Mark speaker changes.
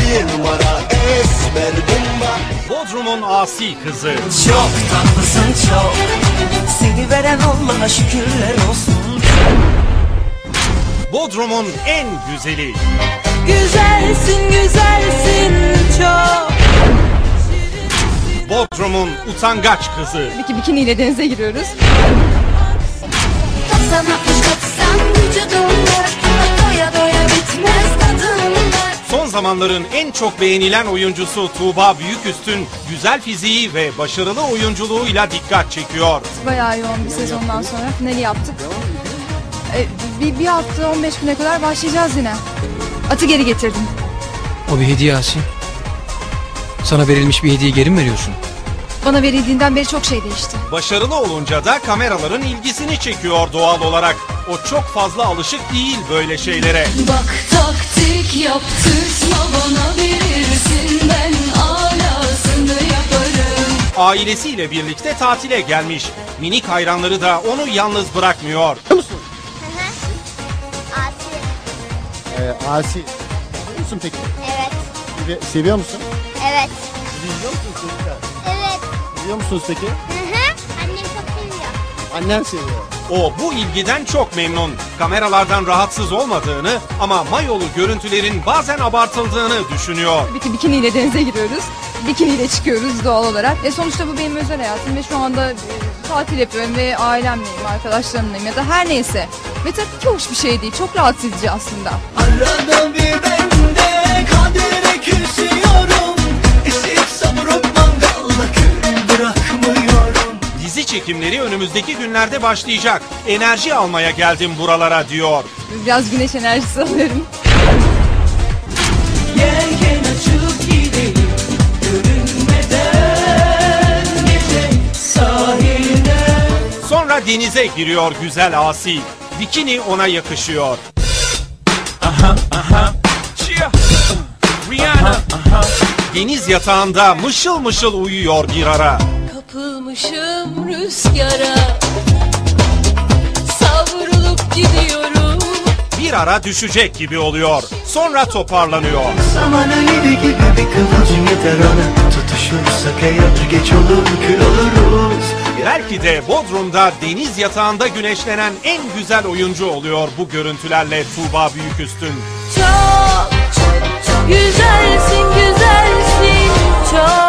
Speaker 1: bir numara esmer bomba.
Speaker 2: Bodrum'un asi kızı.
Speaker 1: Çok tatlısın çok, seni veren Allah'a şükürler olsun.
Speaker 2: Bodrum'un en güzeli.
Speaker 3: Güzelsin güzelsin çok.
Speaker 2: Bodrum'un utangaç kızı.
Speaker 4: Tabii ki bikiniyle denize giriyoruz.
Speaker 3: Doya doya bitmez tadımlar.
Speaker 2: Son zamanların en çok beğenilen oyuncusu Tuğba Büyüküstün güzel fiziği ve başarılı oyunculuğuyla dikkat çekiyor.
Speaker 4: Bayağı yoğun bir sezondan sonra finali yaptık. Bir hafta 15 güne kadar başlayacağız yine. Atı geri getirdim.
Speaker 5: O bir hediye Asi. Sana verilmiş bir hediye geri mi veriyorsun?
Speaker 4: Bana verildiğinden beri çok şey değişti.
Speaker 2: Başarılı olunca da kameraların ilgisini çekiyor doğal olarak. O çok fazla alışık değil böyle şeylere.
Speaker 3: Bak taktik yaptırtma bana, verirsin ben alasını yaparım.
Speaker 2: Ailesiyle birlikte tatile gelmiş. Minik hayranları da onu yalnız bırakmıyor.
Speaker 6: Asi. Seviyor musun peki?
Speaker 7: Evet.
Speaker 6: Seviyor musun?
Speaker 7: Evet.
Speaker 6: Seviyor musunuz çocuklar?
Speaker 7: Evet.
Speaker 6: Seviyor musunuz peki?
Speaker 7: Hı hı. Annem çok seviyor.
Speaker 6: Annen seviyor.
Speaker 2: O bu ilgiden çok memnun. Kameralardan rahatsız olmadığını ama mayolu görüntülerin bazen abartıldığını düşünüyor.
Speaker 4: Tabii ki bikiniyle denize giriyoruz. Bikiniyle çıkıyoruz doğal olarak. Sonuçta bu benim özel hayatım ve şu anda tatil yapıyorum ve ailemleyim, arkadaşlarımlayım ya da her neyse. Ve tabii ki hoş bir şey değil. Çok rahatsız edici aslında.
Speaker 1: Arada bir bende kadere küsüyorum. Esik sabrım mangalla kül bırakmıyorum.
Speaker 2: Dizi çekimleri önümüzdeki günlerde başlayacak. Enerji almaya geldim buralara diyor.
Speaker 4: Biraz güneş enerjisi alıyorum.
Speaker 1: Yelken açıp gidelim görünmeden gece sahiline.
Speaker 2: Sonra denize giriyor güzel asi. Bikini ona yakışıyor. Rihanna. Deniz yatağında mışıl mışıl uyuyor bir ara.
Speaker 3: Kapılmışım rüzgara, savrulup gidiyorum.
Speaker 2: Bir ara düşecek gibi oluyor. Sonra toparlanıyor.
Speaker 1: Saman alevi gibi bir kıvılcım yeter ona. Tutuşursak eğer geç olur kül oluruz.
Speaker 2: Belki de Bodrum'da deniz yatağında güneşlenen en güzel oyuncu oluyor bu görüntülerle Tuğba Büyüküstün.
Speaker 3: Çok güzelsin güzelsin çok.